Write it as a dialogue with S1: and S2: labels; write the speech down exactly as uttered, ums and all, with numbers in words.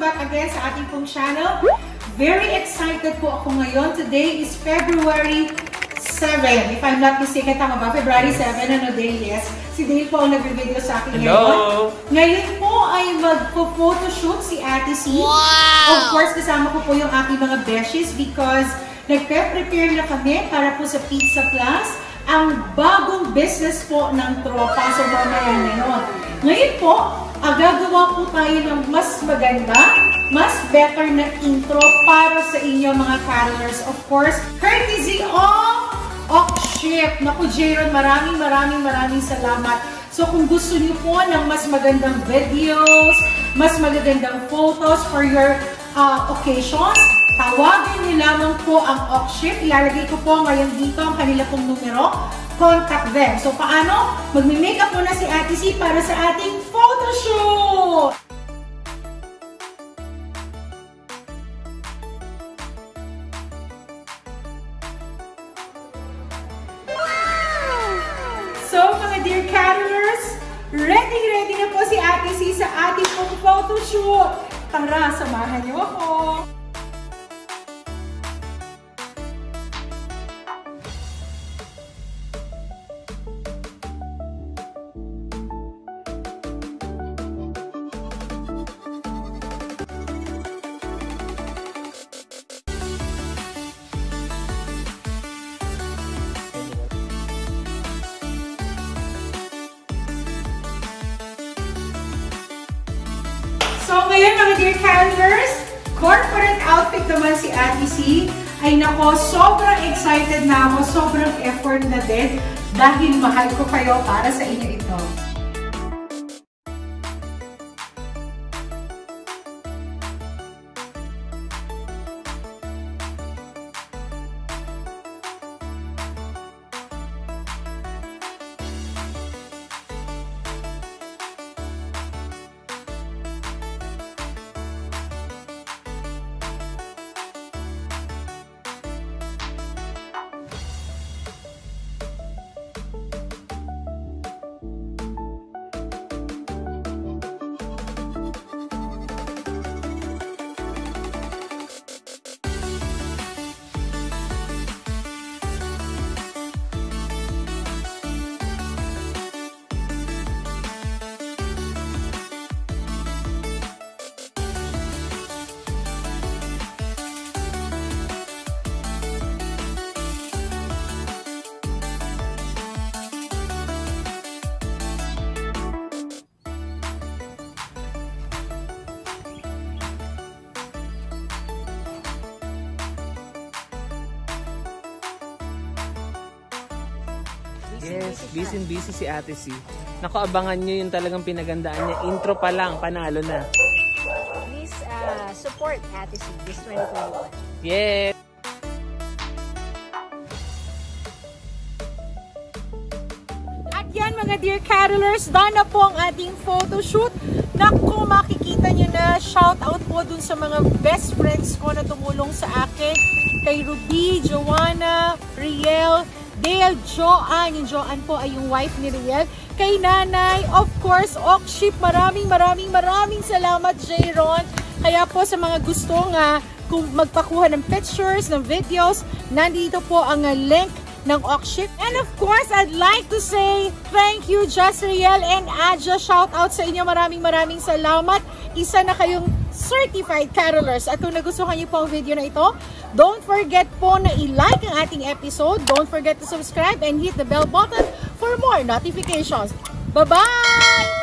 S1: back again sa ating pong channel. Very excited po ako ngayon. Today is February seventh. If I'm not mistaken, tama ba? February seventh, ano day yes? Si Dale po ang nag-video sa akin
S2: Hello.
S1: ngayon. Ngayon po ay magpo-photoshoot si Ate C. Wow. Of course, kasama ko po yung aking mga besties because nagpe-prepare na kami para po sa Pizza Plus, ang bagong business po ng tropa. So, mamaya na yun. Ngayon po, ah, gagawa po tayo ng mas maganda, mas better na intro para sa inyo mga carolers. Of course, courtesy of Oxship. Naku, Jaron, maraming maraming maraming salamat. So, kung gusto niyo po ng mas magandang videos, mas magagandang photos for your uh, occasions, tawagin niyo lamang po ang Oxship. Ilalagay ko po ngayon dito ang kanila pong numero. Contact them. So, paano? Magme-makeup muna si Ate C para sa ating photoshoot! Wow! So, mga dear carolers, ready-ready na po si Ate C sa ating pong photoshoot. Tara, samahan niyo ako! So ngayon mga dear carolers, corporate outfit naman si Ate C. Ay nako, sobrang excited na ako, sobrang effort na din dahil mahal ko kayo para sa inyo ito.
S2: Yes, busy busy si Ate C. Naku, abangan nyo yung talagang pinagandaan niya. Intro pa lang, panalo na.
S3: Please uh, support Ate C this twenty twenty-one.
S2: Yes!
S1: At yan mga dear carolers, done na po ang ating photoshoot. Naku, makikita nyo na, shout out po dun sa mga best friends ko na tumulong sa akin. Kay Ruby, Joanna, Riel, Dale, Joanne. Yung Joanne po ay yung wife ni Riel. Kay Nanay, of course, Oxship. Maraming maraming maraming salamat, Jayron. Kaya po sa mga gusto nga kung magpakuha ng pictures, ng videos, nandito po ang uh, link ng Oxship. And of course, I'd like to say thank you, Jasriel and Adja. Shout out sa inyo. Maraming maraming salamat. Isa na kayong certified carolers. At kung nagustuhan niyo po ang video na ito, don't forget po na i-like ang ating episode. Don't forget to subscribe and hit the bell button for more notifications. Bye-bye!